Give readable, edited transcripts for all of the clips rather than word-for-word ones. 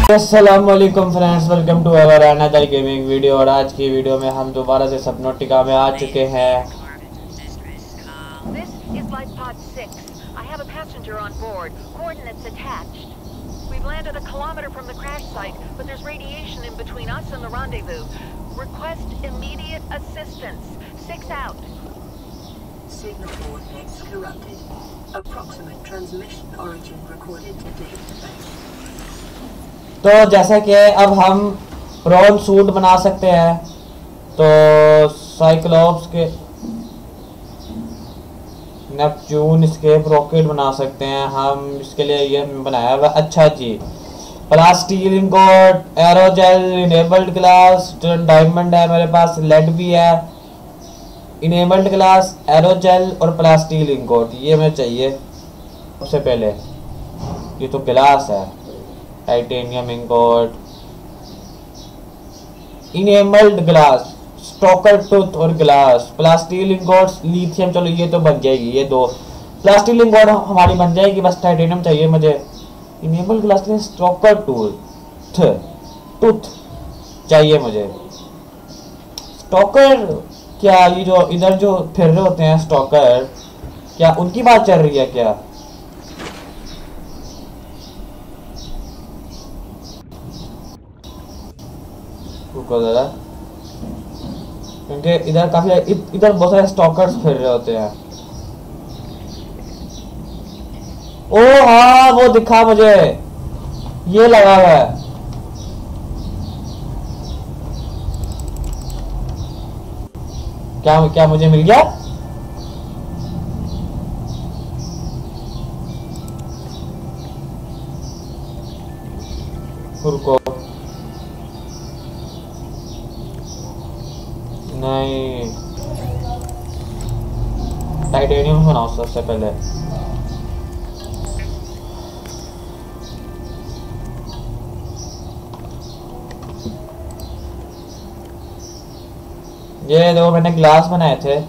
अस्सलामुअलैकुम friends, welcome to our another gaming video. और आज की वीडियो में हम दोबारा से सबनॉटिका में आ चुके हैं। This is Life Pod 6. I have a passenger on board. Coordinates attached. We've landed a kilometer from the crash site, but there's radiation in between us and the rendezvous. Request immediate assistance. 6 out. Signal coordinates corrupted. Approximate transmission origin recorded to date. तो जैसा कि अब हम prawn suit बना सकते हैं, तो cyclops के नेपच्यून स्केप रॉकेट बना सकते हैं हम। इसके लिए ये बनाया हुआ। अच्छा जी, plastic ingot, aerogel, enamelled glass, diamond है मेरे पास, लेड भी है, इनेबल्ड ग्लास, एरोजेल और प्लास्टिक इंगोट, ये हमें चाहिए। सबसे पहले ये तो ग्लास है, titanium ingot, enamelled glass, stalker tooth और ग्लास, प्लास्टिक इंगोट्स, लिथियम। चलो ये तो बन जाएगी, ये दो प्लास्टिक इंगोट हमारी बन जाएगी, बस टाइटेनियम चाहिए मुझे। इनेबल्ड ग्लास के लिए स्टॉकर टूथ चाहिए मुझे। स्टॉकर क्या, ये जो इधर जो फिर रहे होते हैं स्टॉकर, क्या उनकी बात चल रही है क्या? जरा, क्योंकि इधर काफी इधर बहुत सारे स्टॉकर्स फिर रहे होते हैं। ओ हाँ, वो दिखा मुझे, ये लगा हुआ है। क्या क्या मुझे मिल गया? रुको, नहीं, टाइटेनियम बनाओ सबसे पहले। ये दो मैंने ग्लास बनाए थे,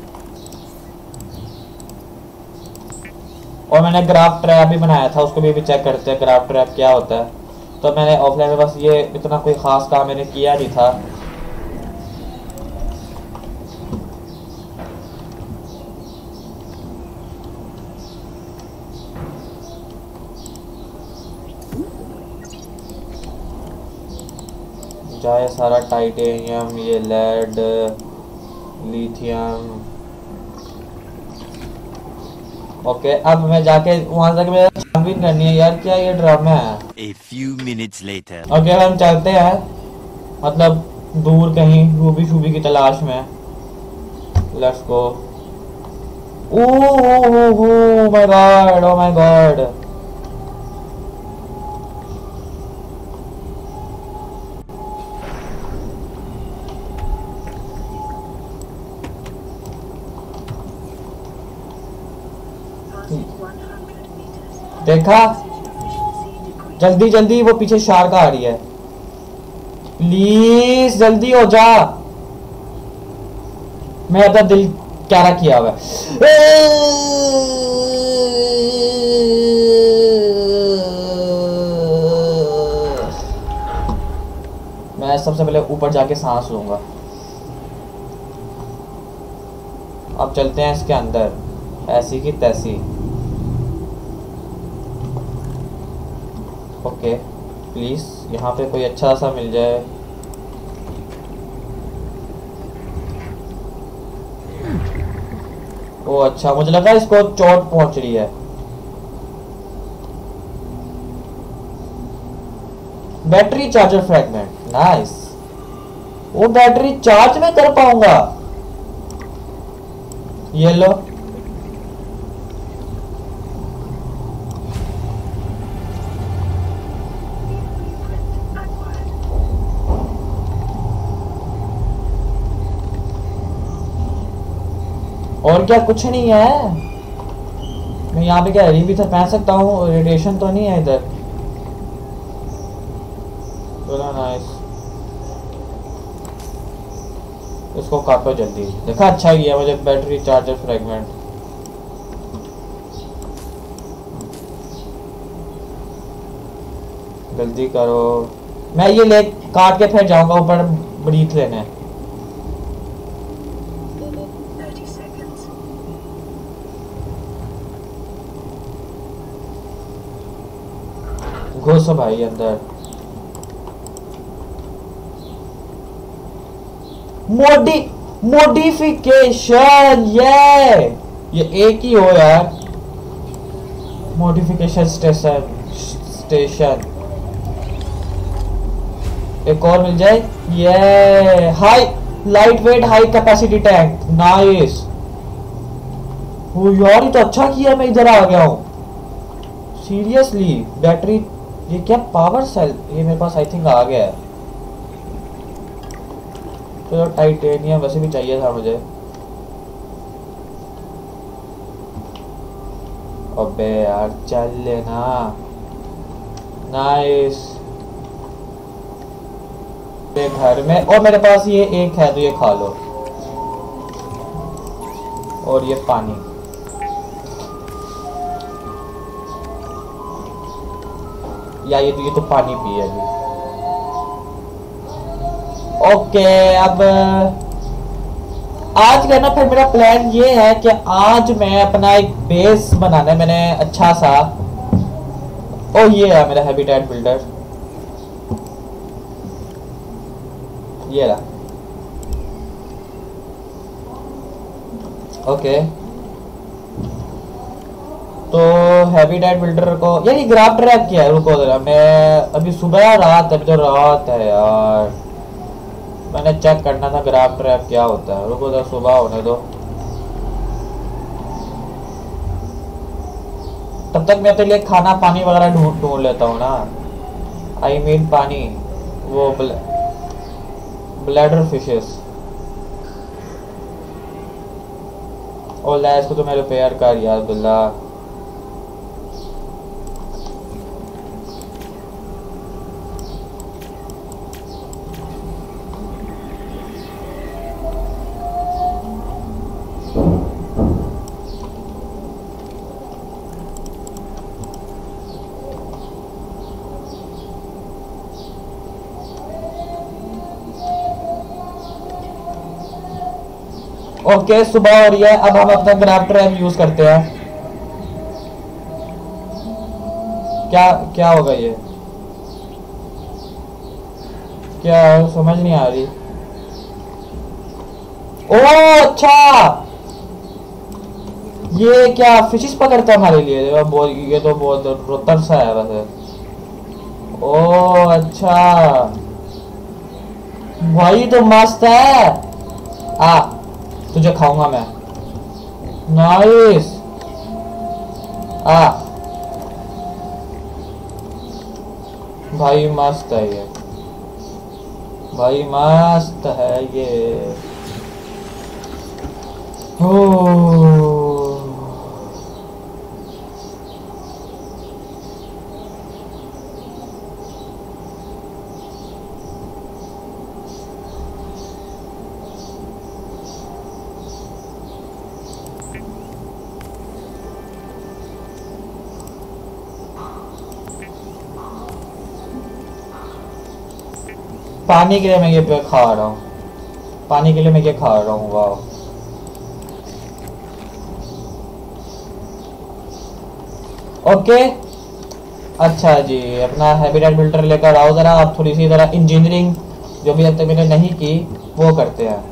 और मैंने ग्राफ ट्रैप भी बनाया था, उसको भी चेक करते हैं ग्राफ ट्रैप क्या होता है। तो मैंने ऑफलाइन में बस ये इतना कोई खास काम मैंने किया नहीं था। जाए सारा टाइटेनियम, ये लेड, लिथियम। ओके, अब मैं जाके वहां तक मैं छानबीन करनी है यार, क्या ये ड्रामा है? A few minutes later. Okay, हम चलते हैं, मतलब दूर कहीं रूबी शूबी की तलाश में। Let's go. Oh my god, oh my god. देखा, जल्दी जल्दी, वो पीछे शार्क आ रही है, प्लीज जल्दी हो जा। मैं अपना दिल क्या किया हुआ है। मैं सबसे पहले ऊपर जाके सांस लूंगा। अब चलते हैं इसके अंदर, ऐसी की तैसी। ओके, प्लीज यहाँ पे कोई अच्छा सा मिल जाए। ओ अच्छा, मुझे लगा इसको चोट पहुंच रही है। Battery charger fragment, nice. वो बैटरी चार्ज में कर पाऊंगा, ये लो। और क्या, कुछ नहीं है। मैं यहाँ पे क्या भी था पहन सकता हूँ, रेडिएशन तो नहीं है इधर। नाइस, इसको काटो जल्दी। देखा, अच्छा ही है मुझे बैटरी चार्जर फ्रेगमेंट। जल्दी करो। मैं ये ले काट के फिर जाऊंगा ऊपर ब्रीथ लेने। 30 seconds. घुस भाई अंदर। मॉडिफिकेशन ये एक ही हो यार। मॉडिफिकेशन स्टेशन एक और मिल जाए। ये high lightweight high capacity tank, nice. वो यार ये तो अच्छा किया मैं इधर आ गया हूँ सीरियसली। बैटरी ये क्या पावर सेल, ये मेरे पास आई थिंक आ गया है। तो टाइटेनियम वैसे भी चाहिए था मुझे। अबे यार चल लेना। नाइस। घर में और मेरे पास ये एक है तो ये खा लो। और ये पानी। या ये तो पानी पिए अभी। ओके अब आज का ना फिर मेरा प्लान ये है कि आज मैं अपना एक बेस बनाना है मैंने अच्छा सा। ओ ये है मेरा हैबिटेट बिल्डर, ये रहा। ओके तो हैबिटेट बिल्डर को यार ये ग्राफ ट्रैप किया है। रुको जरा, मैं अभी सुबह रात, अभी तो रात है यार। मैंने चेक करना था ग्राफ ट्रैप क्या होता है। रुको जरा सुबह होने दो, तब तक मैं तो लिए खाना पानी वगैरह ढूंढ लेता हूँ ना। आई मीन पानी, वो ब्लैडर फिशेस। और ला इसको तो मैं रिपेयर कर यार बिल्ला। ओके सुबह हो रही है, अब हम अपना ग्राफ ट्रैप यूज करते हैं। क्या होगा ये, क्या समझ नहीं आ रही। ओ अच्छा, ये क्या फिशिस पकड़ता है हमारे लिए। ये तो बहुत रोतर सा है वैसे। ओ अच्छा भाई तो मस्त है। तुझे खाऊंगा मैं। नाइस। भाई मस्त है ये, भाई मस्त है ये। हो पानी के लिए मैं ये पे खा रहा हूँ, पानी के लिए मैं ये खा रहा हूँ। वाह ओके अच्छा जी, अपना हैबिटेट बिल्डर लेकर आओ जरा। आप थोड़ी सी जरा इंजीनियरिंग जो भी अब तक मैंने नहीं की वो करते हैं।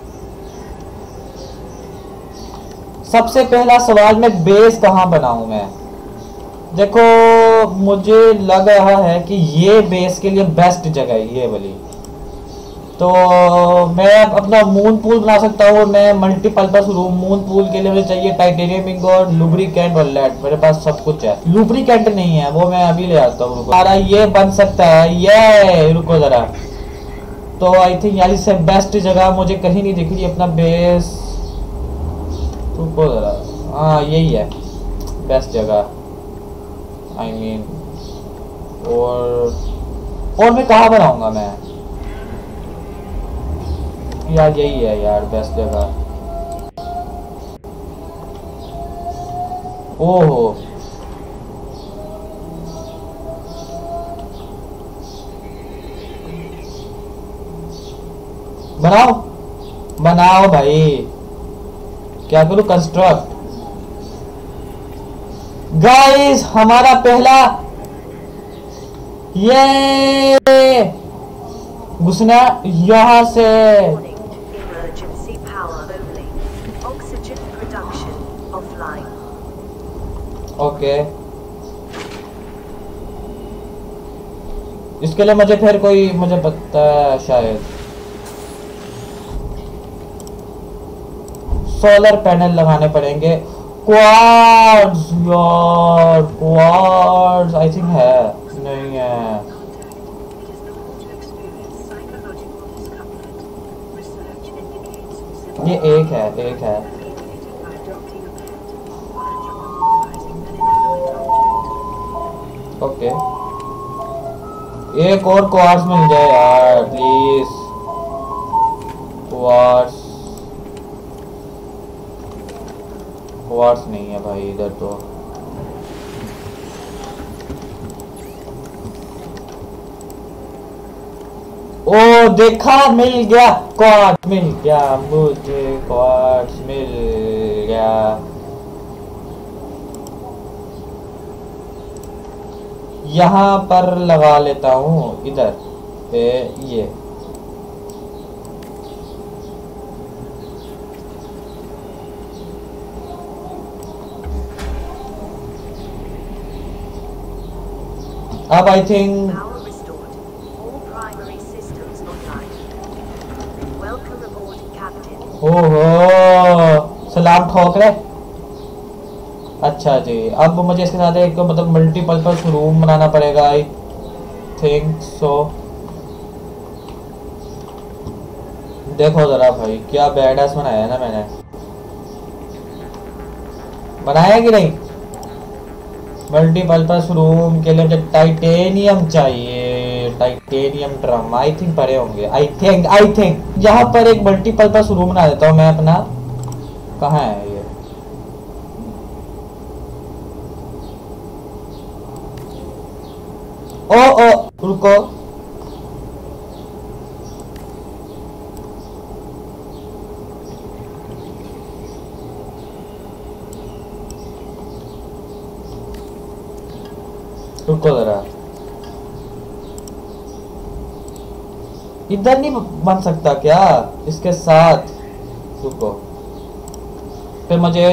सबसे पहला सवाल, मैं बेस कहाँ बनाऊं मैं। देखो मुझे लग रहा है कि ये बेस के लिए बेस्ट जगह है ये वाली। तो मैं अपना मून पूल बना सकता हूँ। मैं मल्टीपर्पज रूम मून पूल के लिए मुझे चाहिए टाइटेनियम इंगोट, लुब्रिकेंट और लेड। मेरे पास सब कुछ है। लुब्रिकेंट नहीं है वो मैं अभी ले आता हूँ। सारा ये बन सकता है ये। रुको जरा, तो आई थिंक यार इससे बेस्ट जगह मुझे कहीं नहीं दिख रही अपना बेस। रुको जरा, हाँ यही है बेस्ट जगह। आई मीन और मैं कहाँ बनाऊंगा मैं यार, यही है यार बेस्ट जगह। ओहो बनाओ बनाओ भाई। क्या करूं? कंस्ट्रक्ट। गाइस हमारा पहला ये घुसना यहाँ से। Warning, emergency power only. Oxygen production offline. Okay, इसके लिए मुझे फिर कोई मुझे पता है शायद सोलर पैनल लगाने पड़ेंगे। क्वार्ट्ज यार, क्वार्ट्ज आई थिंक है, नहीं है। ये एक है, एक है। ओके, एक और क्वार्ट्ज मिल जाए यार प्लीज। क्वार्ट्ज क्वार्ट्ज नहीं है भाई इधर तो। ओ देखा, मिल गया क्वार्ट्ज, मिल गया मुझे, क्वार्ट्ज मिल गया। यहाँ पर लगा लेता हूँ, इधर ये अब I think. Power restored. All primary systems online. Welcome aboard, Captain. ओहो सलाम ठोक रहे। अच्छा जी, अब मुझे इसके साथ एक मतलब मल्टीपर्पज रूम बनाना पड़ेगा आई थिंक सो। देखो जरा भाई क्या बैडास बनाया है ना मैंने, बनाया कि नहीं? मल्टीपर्पज रूम के लिए मुझे टाइटेनियम चाहिए, टाइटेनियम ड्रम आई थिंक पड़े होंगे। आई थिंक यहाँ पर एक मल्टीपर्पज रूम बना देता हूँ मैं अपना। कहाँ है ये? ओ रुको, रुको जरा, इधर नहीं बन सकता क्या इसके साथ? रुको, फिर मुझे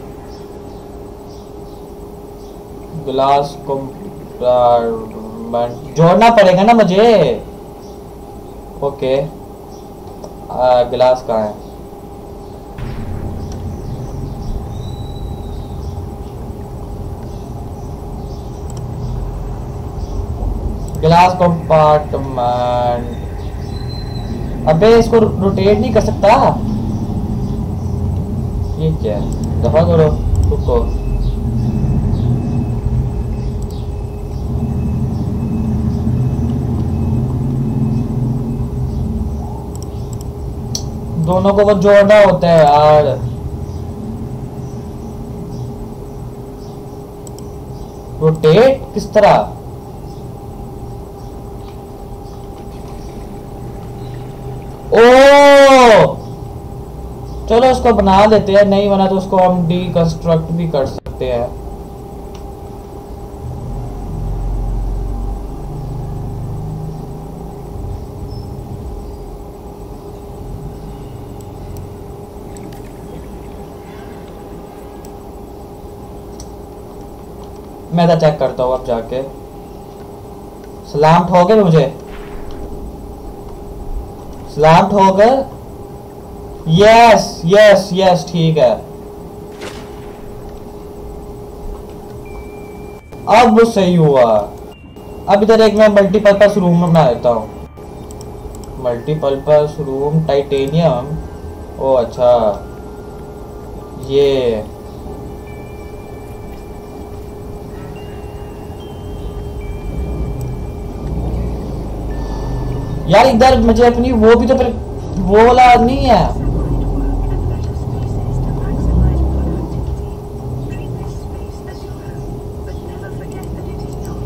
ग्लास कंपार्टमेंट जोड़ना पड़ेगा ना मुझे। ओके, ग्लास कहाँ है? Glass compartment. अबे इसको रोटेट नहीं कर सकता, ये क्या है? दफा करो, रुको। दोनों को वो जोड़ना होता है यार। रोटेट किस तरह? ओ चलो उसको बना देते हैं, नहीं बना तो उसको हम डीकंस्ट्रक्ट भी कर सकते हैं। मैं तो चेक करता हूँ अब जाके। सलाम ठोके मुझे, सलाम ठोकर। यस यस यस ठीक है। अब वो सही हुआ। अब इधर एक मैं मल्टीपर्पज रूम बना देता हूँ। Multipurpose room titanium. ओ अच्छा, ये यार इधर मुझे अपनी वो भी तो फिर वो वाला नहीं है।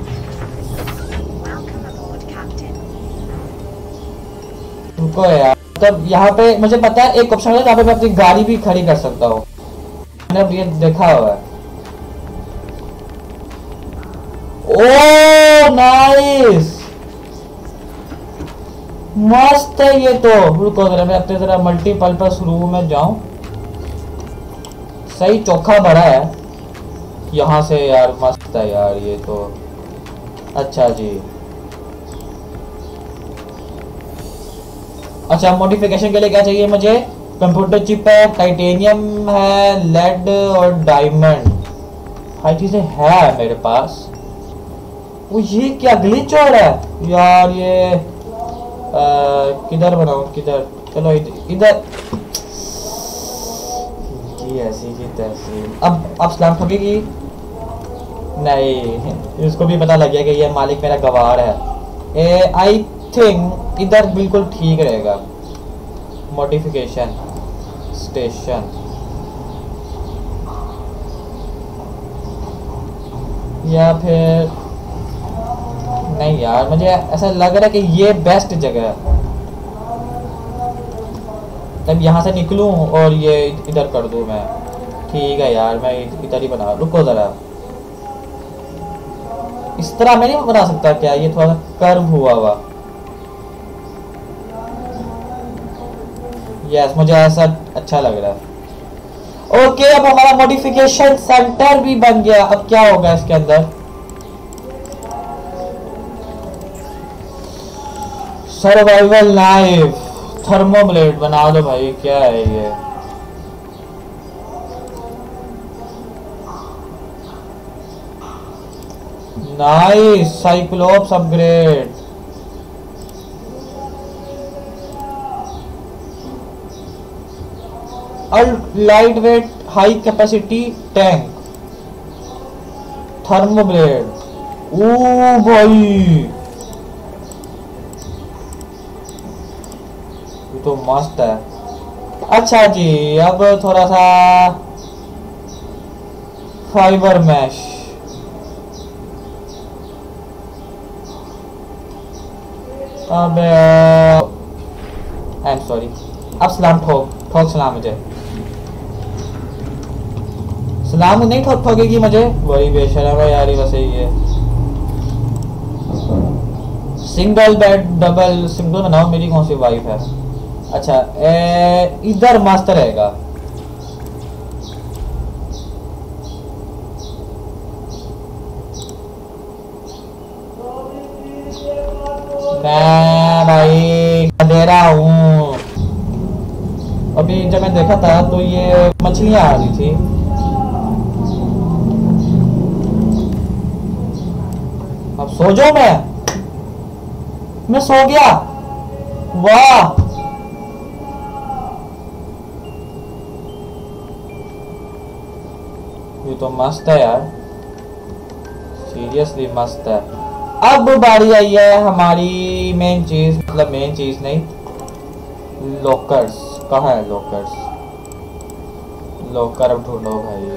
रुको यार तब यहाँ पे मुझे पता है एक ऑप्शन है जहाँ पे मैं अपनी गाड़ी भी खड़ी कर सकता हूँ, मैंने अब ये देखा हुआ है। ओ नाइस, मस्त है ये तो। रुको जरा मैं अपने जरा मल्टीपर्पस रूम में जाऊं। सही चोखा बड़ा है यहाँ से यार, मस्त है यार ये तो। अच्छा जी, अच्छा मॉडिफिकेशन के लिए क्या चाहिए मुझे? कंप्यूटर चिप है, टाइटेनियम है, लेड और डायमंड, 5 चीजें है मेरे पास। वो ये क्या ग्लिच हो रहा है यार? ये किधर बनाऊं, किधर? चलो इधर की ऐसी की तैसी। अब स्लैम ठोकेगी नहीं, इसको भी पता लग गया कि ये मालिक मेरा गवार है। आई थिंक इधर बिल्कुल ठीक रहेगा। मॉडिफिकेशन स्टेशन, या फिर नहीं यार, मुझे ऐसा लग रहा है कि ये बेस्ट जगह है। तब यहाँ से निकलूं और ये इधर कर दूं मैं। ठीक है यार, मैं इधर ही बना। रुको जरा, इस तरह मैं नहीं बना सकता क्या? ये थोड़ा सा कर्व हुआ हुआ। यस, मुझे ऐसा अच्छा लग रहा है। ओके, अब हमारा मॉडिफिकेशन सेंटर भी बन गया। अब क्या होगा इसके अंदर? सर्वाइवल नाइफ, थर्मोब्लेड बना दो भाई। क्या है ये? Nice, cyclops upgrade. Lightweight high capacity tank, thermoblade. ओ भाई तो मस्त है। अच्छा जी, अब थोड़ा सा फाइबर मैश। अब आई एम सॉरी, अब सलाम ठोक सलाम। मुझे सलाम नहीं ठोकेगी मुझे, वही बेशर्म है यार। ये वैसे ही है। सिंगल बेड, डबल, सिंगल बनाओ। मेरी कौन सी वाइफ है? अच्छा, इधर मस्त रहेगा। मैं भाई दे रहा हूँ। अभी जब मैं देखा था तो ये मछलियां आ रही थी। अब सो जाऊं मैं सो गया। वाह, ये तो मस्त है यार, सीरियसली मस्त है। अब बारी आई है हमारी मेन चीज, मतलब मेन चीज नहीं, लॉकर्स। कहाँ है लॉकर्स? लॉकर अब ढूंढो भाई।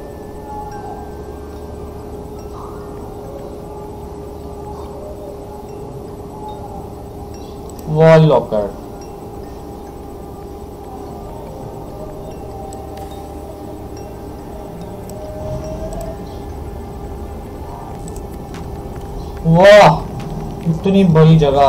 Wall locker. वाह, इतनी बड़ी जगह।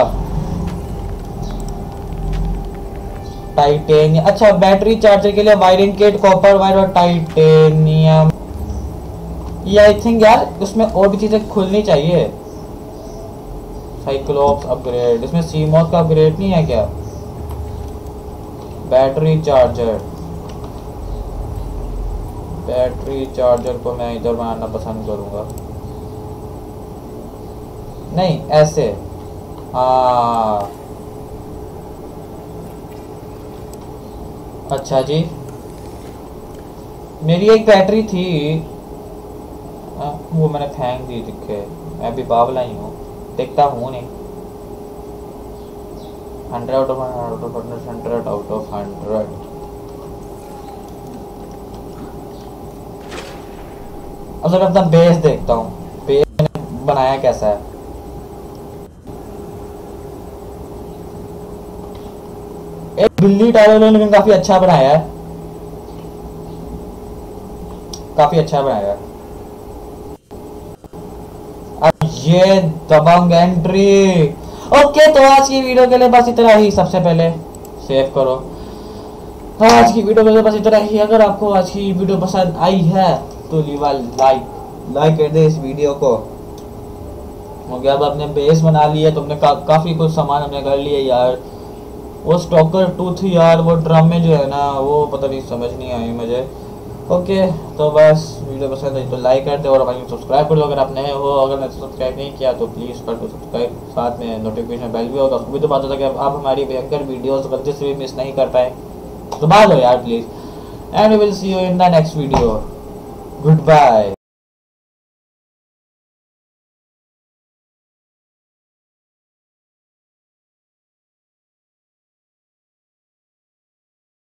टाइटेनियम, अच्छा बैटरी चार्जर के लिए वायरिंग किट, कॉपर वायर और टाइटेनियम। ये आई थिंक यार उसमें और भी चीजें खुलनी चाहिए। साइक्लोप्स अपग्रेड, इसमें सीमोस का अपग्रेड नहीं है क्या? बैटरी चार्जर, बैटरी चार्जर को मैं इधर बनाना पसंद करूंगा। नहीं ऐसे, हाँ अच्छा जी। मेरी एक बैटरी थी, वो मैंने फेंक दी। दिखे मैं भी बावला ही हूँ, देखता हूँ नहीं। 100 out of 100, 100 out of 100। अब जब अपना बेस देखता हूँ, बेस मैंने बनाया कैसा है। एक बिल्ली टाइलर ने काफी अच्छा बनाया है, काफी अच्छा बनाया है। अब ये दबंग एंट्री। ओके तो आज की वीडियो के लिए बस इतना ही। सबसे पहले सेव करो। आज की वीडियो के लिए बस इतना ही। अगर आपको आज की वीडियो पसंद आई है तो लीव लाइक कर दे इस वीडियो को। हो गया, अब अपने बेस बना लिया, तुमने काफी कुछ सामान हमने कर लिया यार। वो स्टॉकर 2 थी यार, वो ड्रम में जो है ना वो पता नहीं समझ नहीं आई मुझे। ओके तो बस वीडियो पसंद आई तो लाइक कर दो और हमारी सब्सक्राइब कर दो अगर आप नए हो। अगर मैंने सब्सक्राइब नहीं किया तो प्लीज़ कर दो सब्सक्राइब, साथ में नोटिफिकेशन बेल भी होगा, उसको भी तो बात होता है कि आप हमारी भयंकर वीडियोस गलती से भी मिस नहीं कर पाए तो बात हो यार please. And we will see you in the next video. Good bye.